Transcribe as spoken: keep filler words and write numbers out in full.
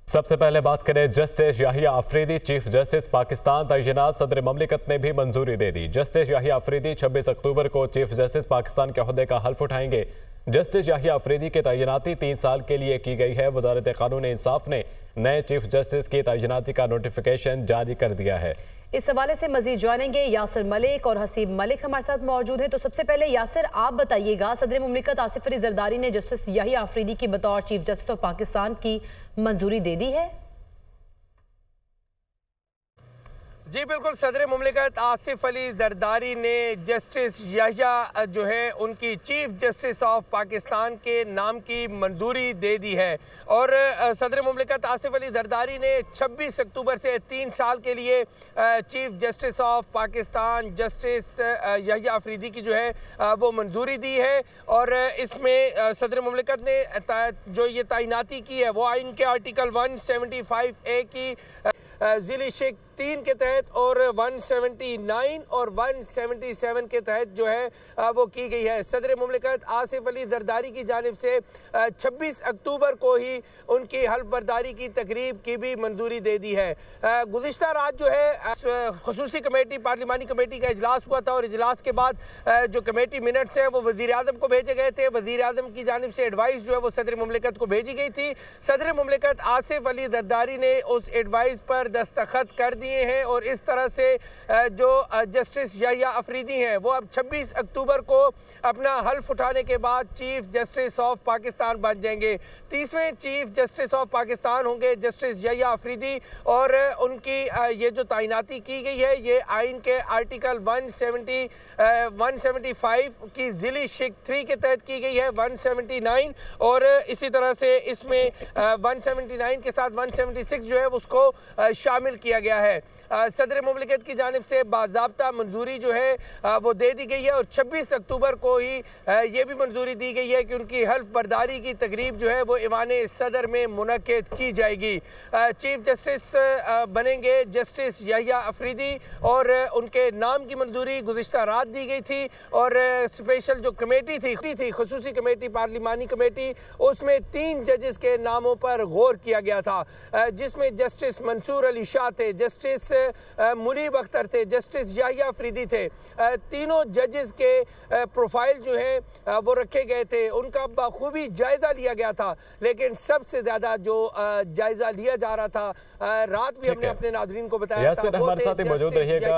सबसे पहले बात करें justice Yahya Afridi chief justice Pakistan तैनात सदर ममलिकत ने भी मंजूरी दे दी। जस्टिस याहिया अफरीदी छब्बीस अक्टूबर को चीफ जस्टिस पाकिस्तान के ओहदे का हल्फ उठाएंगे। जस्टिस याहिया अफरीदी की तैनाती तीन साल के लिए की गई है। वजारत कानून इंसाफ ने नए चीफ जस्टिस की तैनाती का नोटिफिकेशन जारी कर दिया है। इस हवाले से मजीद जानेंगे यासिर मलिक और हसीब मलिक हमारे साथ मौजूद है। तो सबसे पहले यासिर, आप बताइएगा, सदर मुमलिकत आसिफ अली जरदारी ने जस्टिस याहिया अफरीदी की बतौर चीफ जस्टिस ऑफ पाकिस्तान की मंजूरी दे दी है? जी बिल्कुल, सदर मुमलिकत आसिफ अली जरदारी ने जस्टिस याहिया जो है उनकी चीफ जस्टिस ऑफ पाकिस्तान के नाम की मंजूरी दे दी है। और सदर मुमलिकत आसिफ अली जरदारी ने छब्बीस अक्टूबर से तीन साल के लिए chief justice of Pakistan justice Yahya Afridi की जो है वो मंजूरी दी है। और इसमें सदर मुमलिकत ने जो ये तैनाती की है वो आइन के article one seventy five A की ज़िली शिक तीन के तहत और एक सौ उन्यासी और एक सौ सतहत्तर के तहत जो है वो की गई है। सदर मुमलिकत आसिफ अली जरदारी की जानिब से छब्बीस अक्टूबर को ही उनकी हल्फ बर्दारी की तकरीब की भी मंजूरी दे दी है। गुज़िश्ता रात जो है खुसूसी कमेटी पार्लिमानी कमेटी का इजलास हुआ था और इजलास के बाद जो कमेटी मिनट्स है वो वज़ीर आज़म को भेजे गए थे। वज़ीर आज़म की जानिब से एडवाइस जो है वो सदर मुमलिकत को भेजी गई थी। सदर मुमलिकत आसिफ अली जरदारी ने उस एडवाइस पर दस्तखत कर दिए हैं और इस तरह से जो जस्टिस याहिया अफरीदी हैं वो अब छब्बीस अक्टूबर को अपना हल्फ उठाने के बाद चीफ जस्टिस ऑफ पाकिस्तान बन जाएंगे। तीसवें चीफ जस्टिस ऑफ पाकिस्तान होंगे जस्टिस याहिया अफरीदी और उनकी ये जो तैनाती की गई है ये आइन के आर्टिकल एक सौ पचहत्तर की ज़िली शिक थ्री के तहत की गई है, एक सौ उन्यासी और इसी तरह से इसमें एक सौ उन्यासी के साथ एक सौ छिहत्तर जो है उसको शामिल किया गया है। सदर मुमलिकत की जानिब से बाज़ाब्ता मंजूरी जो है वो दे दी गई है और छब्बीस अक्टूबर को ही ये भी मंजूरी दी गई है कि उनकी हल्फ बर्दारी की तकरीब जो है वो ईवान सदर में मुनक्किद की जाएगी। चीफ जस्टिस बनेंगे जस्टिस याहिया अफरीदी और उनके नाम की मंजूरी गुज़िश्ता रात दी गई थी और स्पेशल जो कमेटी थी थी खुसूसी कमेटी पार्लिमानी कमेटी उसमें तीन जजेस के नामों पर गौर किया गया था, जिसमें जस्टिस मंसूर अली शाह थे, जस्टिस मुनीब अख्तर थे, जस्टिस याहिया अफरीदी थे। तीनों जजेस के प्रोफाइल जो है वो रखे गए थे, उनका बखूबी जायजा लिया गया था। लेकिन सबसे ज्यादा जो जायजा लिया जा रहा था, रात भी हमने अपने नाज़रीन को बताया था, वो थे जस्टिस